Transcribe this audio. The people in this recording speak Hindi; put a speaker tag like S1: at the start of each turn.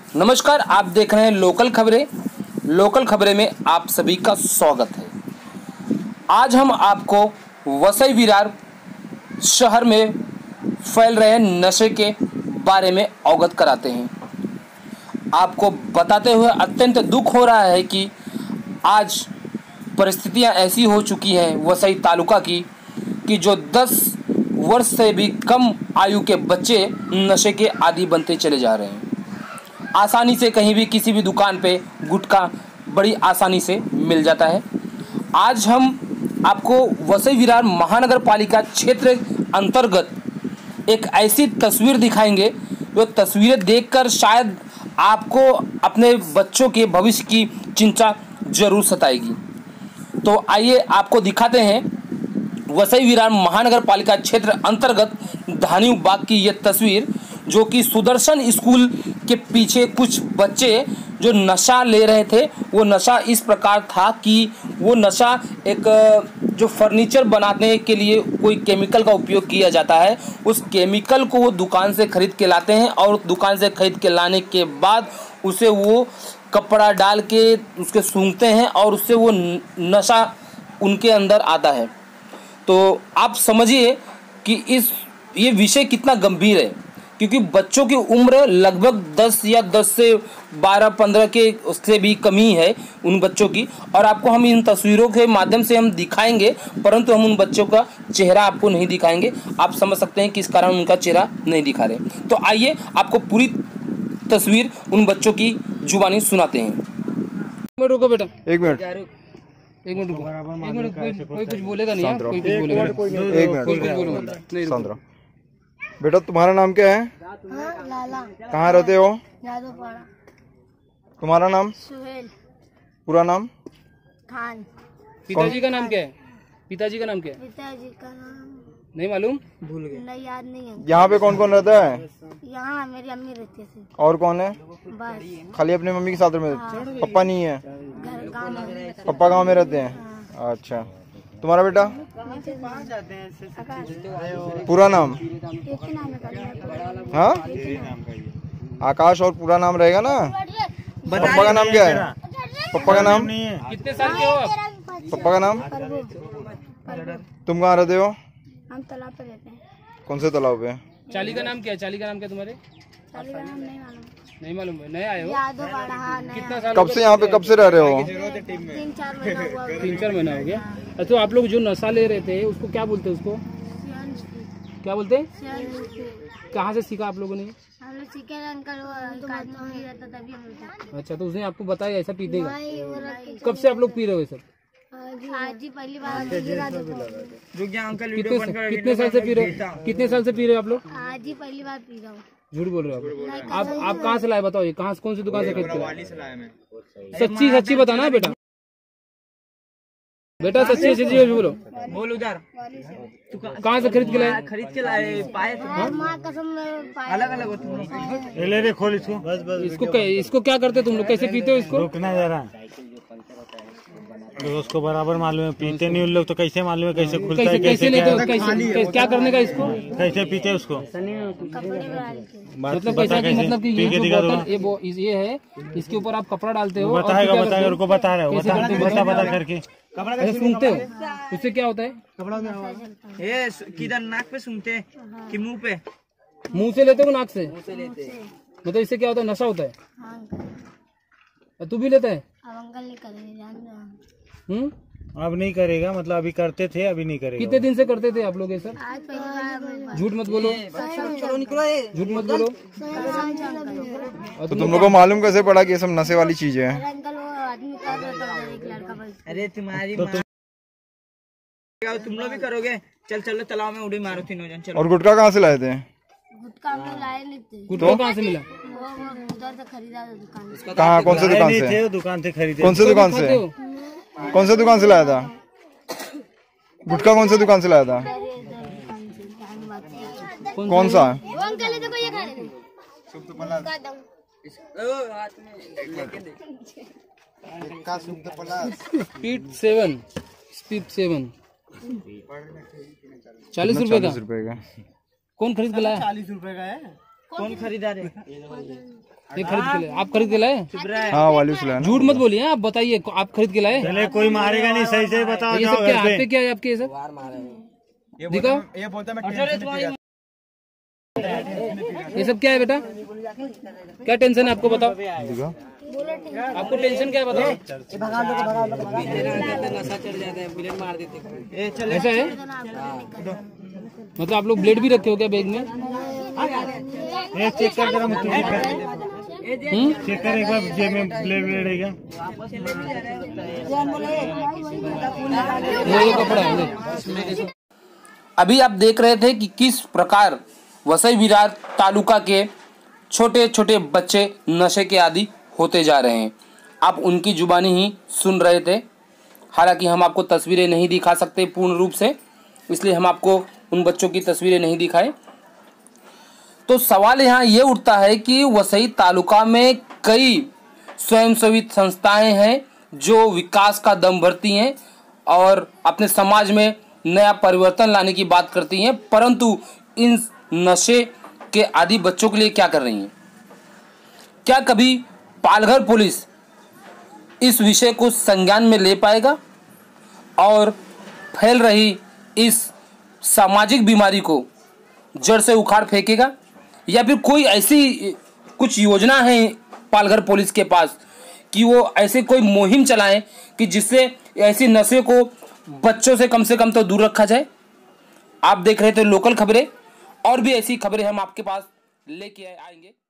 S1: नमस्कार, आप देख रहे हैं लोकल खबरें। लोकल खबरें में आप सभी का स्वागत है। आज हम आपको वसई विरार शहर में फैल रहे नशे के बारे में अवगत कराते हैं। आपको बताते हुए अत्यंत दुख हो रहा है कि आज परिस्थितियां ऐसी हो चुकी हैं वसई तालुका की कि जो 10 वर्ष से भी कम आयु के बच्चे नशे के आदी बनते चले जा रहे हैं। आसानी से कहीं भी किसी भी दुकान पे गुटखा बड़ी आसानी से मिल जाता है। आज हम आपको वसई विरार महानगर पालिका क्षेत्र अंतर्गत एक ऐसी तस्वीर दिखाएंगे जो तस्वीरें देखकर शायद आपको अपने बच्चों के भविष्य की चिंता जरूर सताएगी। तो आइए आपको दिखाते हैं वसई विरार महानगर पालिका क्षेत्र अंतर्गत धानी बाग की ये तस्वीर, जो कि सुदर्शन स्कूल के पीछे कुछ बच्चे जो नशा ले रहे थे। वो नशा इस प्रकार था कि वो नशा एक जो फर्नीचर बनाने के लिए कोई केमिकल का उपयोग किया जाता है, उस केमिकल को वो दुकान से खरीद के लाते हैं और दुकान से खरीद के लाने के बाद उसे वो कपड़ा डाल के उसके सूंघते हैं और उससे वो नशा उनके अंदर आता है। तो आप समझिए कि ये विषय कितना गंभीर है, क्योंकि बच्चों की उम्र लगभग 10 या 10 से 12-15 के उससे भी कमी है उन बच्चों की। और आपको हम इन तस्वीरों के माध्यम से हम दिखाएंगे, परंतु हम उन बच्चों का चेहरा आपको नहीं दिखाएंगे। आप समझ सकते हैं किस कारण उनका चेहरा नहीं दिखा रहे। तो आइए आपको पूरी तस्वीर उन बच्चों की जुबानी सुनाते हैं। रुको बेटा, एक मिनट कोई कुछ बोलेगा नहीं, कोई कुछ बोलेगा नहीं।
S2: बेटा तुम्हारा नाम क्या है?
S3: लाला।
S2: कहाँ रहते हो?
S3: जादूपाड़ा।
S2: तुम्हारा नाम?
S3: सुहेल।
S2: पूरा नाम?
S3: खान।
S1: पिताजी का नाम क्या है? पिताजी का नाम क्या है?
S3: पिताजी का नाम
S1: नहीं मालूम,
S3: भूल गए, नहीं याद नहीं है।
S2: यहाँ पे कौन कौन रहता है?
S3: यहाँ मेरी अम्मी रहती थी।
S2: और कौन है?
S3: बस
S2: खाली अपनी मम्मी के साथ में? पापा नहीं है?
S3: घर गाँव में।
S2: पापा गाँव में रहते हैं? अच्छा, तुम्हारा बेटा? पूरा नाम?
S3: एक ही नाम है।
S2: हाँ, आकाश। और पूरा नाम रहेगा ना? पापा का नाम क्या है? पापा का नाम?
S1: कितने साल के हो आप?
S2: पापा का नाम? तुम कहाँ रहते हो?
S3: हम तालाब पे रहते हैं।
S2: कौन से तालाब पे?
S1: चाली का नाम क्या है? चाली का नाम क्या तुम्हारे?
S3: चाली का नाम नहीं मालूम।
S1: नहीं मालूम है, नए आए हो?
S3: जादूपाड़ा। हाँ,
S1: कितना साल?
S2: कब से यहाँ पे कब से रह रहे हो?
S3: 3-4 महीना हुआ।
S1: 3-4 महीना हो गया। अच्छा, आप लोग जो नशा ले रहे थे उसको क्या बोलते हैं? उसको क्या बोलते हैं? कहाँ से सीखा आप लोगों ने?
S3: हम लोग सीखे अंकल, वो रहता तभी हम लोग।
S1: अच्छा, तो उसने आपको बताया ऐसा पीतेगा?
S3: नहीं,
S1: कब से आप लोग पी रहे हो ये सब?
S3: आज ही पहली बार।
S1: कितने साल से पी रहे हो? कितने साल से पी रहे हो आप लोग?
S3: आज ही पहली बार पी रहा हूँ।
S1: झूठ बोल रहे हो आप कहाँ से लाए? बताओ, ये कहाँ, कौन सी दुकान से खरीद के? सच्ची बताना बेटा, बेटा सच्ची बोलो।
S4: बोल उधर
S1: कहाँ से खरीद के लाए?
S4: खरीद के लाए, पाए
S3: माँ कसम
S4: अलग अलग हो।
S5: ले रे खोल इसको। बस
S1: इसको क्या करते तुम लोग? कैसे पीते हो इसको?
S5: रुकना जरा, तो उसको बराबर मालूम है। पीते नहीं उन लोग तो कैसे मालूम है कैसे खुलता है,
S1: कैसे लेते हो? क्या करने का इसको?
S5: कैसे पीते उसको?
S1: मतलब कैसा कि मतलब कि ये जो बोतल ये है, इसके ऊपर आप कपड़ा डालते हो?
S5: बताएगा उनको बता रहे हो, बता करके
S1: ऐसे सूंघते हो, उससे क्या होता है?
S4: ये किधर नाक पे सूंघते कि मुंह पे?
S1: मुंह से लेते हो नाक से? मतलब इससे क्या होता है? नशा होता है। तू भी लेता है?
S3: अब अंकल नहीं करेंगे, जान दो।
S5: अब नहीं करेगा, मतलब अभी करते थे, अभी नहीं करेगा।
S1: कितने दिन से करते थे आप लोग ये सब?
S3: आज पहली बार।
S1: झूठ मत बोलो, झूठ मत बोलो।
S2: तो तुम लोग को मालूम कैसे पड़ा कि ये सब नशे वाली चीजें हैं?
S3: अंकल वो आदमी कर रहा था, एक लड़का बस।
S4: अरे तुम्हारी तुम लोग भी करोगे? चलो तालाब में उड़ी मारो तीनों जन। चलो।
S2: और गुटखा कहाँ से लाए थे?
S3: गुटखा हम लोग लाए नहीं थे।
S1: गुटखा कहाँ से मिला?
S3: वो उधर से खरीदा था दुकान से।
S2: कहाँ, कौन से दुकान से?
S5: दुकान से खरीदे।
S2: कौन से दुकान से? कौन से दुकान से लाया था गुटखा? कौन से दुकान से लाया था? कौन सा?
S3: अंकल देखो ये खा रहे
S1: स्पीड 7 40 रुपए का।
S2: ₹40 का।
S1: कौन खरीद के लाया?
S4: 40 रुपए का है। कौन खरीदार है?
S1: ये खरीद के लाए? आप खरीद के लाए?
S2: हाँ वाली से लाया ना।
S1: झूठ मत बोलिए, आप बताइए आप खरीद के लाए?
S5: चले कोई मारेगा नहीं, सही से बताओ।
S1: ये सब क्या आपके क्या है? आपके ये सब दिखाओ, ये सब क्या है बेटा? क्या टेंशन है आपको, बताओ।
S2: दिखा
S1: आपको टेंशन क्या है बताओ? ऐसा है मतलब आप लोग ब्लेड भी रखे हो क्या बैग में?
S5: चेक कर जरा, मुझे चेक कर एक बार, जेब में ब्लेड है क्या?
S1: ये कपड़ा है। अभी आप देख रहे थे कि किस प्रकार वसई विरार तालुका के छोटे छोटे बच्चे नशे के आदी होते जा रहे हैं। आप उनकी जुबानी ही सुन रहे थे। हालांकि हम आपको तस्वीरें नहीं दिखा सकते पूर्ण रूप से, इसलिए हम आपको उन बच्चों की तस्वीरें नहीं दिखाए। तो सवाल यहाँ ये उठता है कि वसई तालुका में कई स्वयंसेवी संस्थाएं हैं जो विकास का दम भरती हैं और अपने समाज में नया परिवर्तन लाने की बात करती हैं, परंतु इन नशे के आदी बच्चों के लिए क्या कर रही हैं? क्या कभी पालघर पुलिस इस विषय को संज्ञान में ले पाएगा और फैल रही इस सामाजिक बीमारी को जड़ से उखाड़ फेंकेगा, या फिर कोई ऐसी कुछ योजना है पालघर पुलिस के पास कि वो ऐसे कोई मुहिम चलाएं कि जिससे ऐसी नशे को बच्चों से कम तो दूर रखा जाए? आप देख रहे थे लोकल खबरें, और भी ऐसी खबरें हम आपके पास लेके आएंगे।